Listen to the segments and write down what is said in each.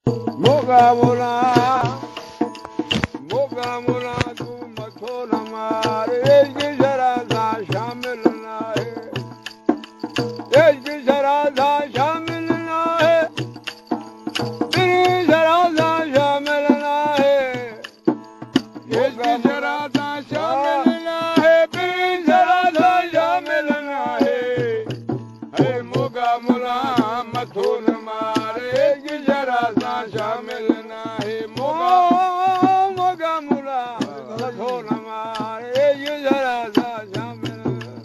मोगा मोला तू मथो न मार इश्क जरा सा शामिल ना है इश्क जरा सा शामिल ना है तेरी जरा सा शामिल ना है इश्क जरा सा शामिल ना है तेरी जरा सा शामिल ना है मोगा मोला मथो न मार इश्क जरा सा शामिल ना है मोगा मोला मथो न मार इश्क जरा सा शामिल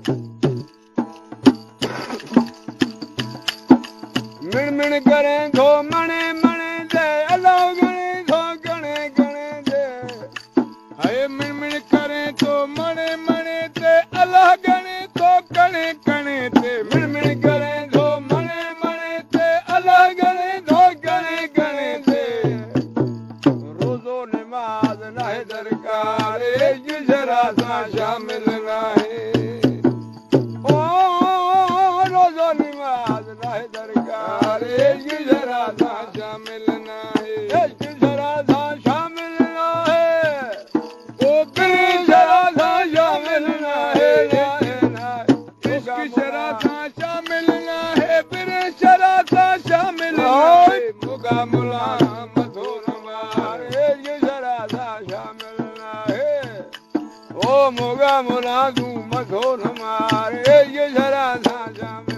मिण मिण करें थो मणे मणे दे अल्लाह गणे थो गणे गणे दे हाय मिण मिण करें तो मणे मणे दे अल्लाह गणे तो गणे गणे दे मिण मिण करें थो मणे मणे दे अल्लाह गणे तो गणे गणे दे रोज़ो नमाज नाहे दरकार इश्क जरा सा शामिल नाहे ओ रोज़ो नमाज नाहे दरकार इश्क जरा सा शामिल नाहे इश्क जरा सा शामिल नाहे ओ बिन जरा सा शामिल नाहे इश्क जरा सा शामिल नाहे बिन जरा सा शामिल नाहे मोगा मोला मथो न मार इश्क जरा सा शामिल नाहे ओ मोगा मोला तू मथो न मार इश्क जरा सा शामिल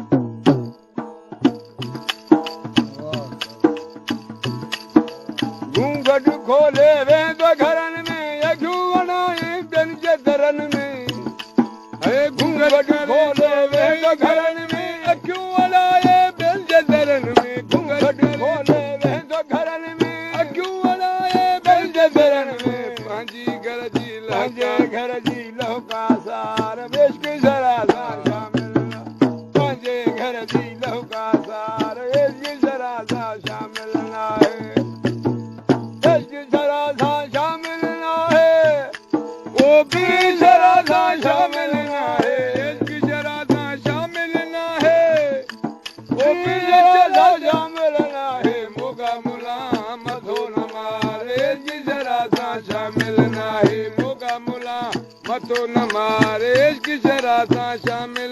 घूंघट खोले वेंदो घरन में अखियूं वणाए ॿियनि जे दरनि में हे घूंघट खोले वेंदो घरन में अखियूं वणाए ॿियनि जे दरनि में घूंघट खोले वेंदो घरन में अखियूं वणाए ॿियनि जे दरनि में पंहिंजी घर जी लहुका सार इश्क जरा सा शामिल पंहिंजे घर जी लहुका सार इश्क जरा सा शामिल नाहे इश्क जरा सा शामिल नाहे ओ भी जरा सा शामिल नाहे इश्क जरा सा शामिल नाहे ओ भी जरा सा शामिल नाहे मोगा मोला मथो न मार इश्क जरा सा शामिल नाहे मोगा मोला मथो न मार इश्क जरा सा शामिल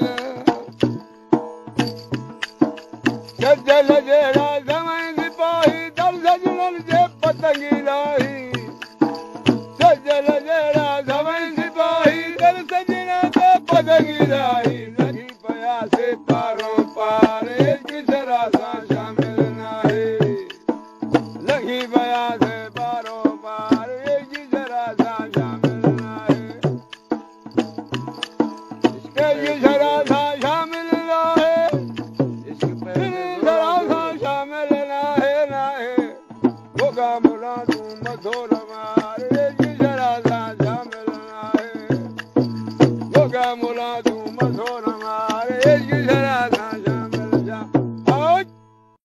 सजल जहिड़ा समय सिपाही दर सजननि जे पतंगी लाही सजल जहिड़ा समय सिपाही दर सजना ते पतंगी लाही लॻी पिया से पारों पार इश्क जरा सा शामिल नाहे लॻी पिया से पारों पार इश्क जरा सा शामिल नाहे इश्क जरा सा शामिल नाहे मोगा मोला तू मथो न मार इश्क जरा सा शामिल नाहे मोगा मोला तू मथो न मार इश्क जरा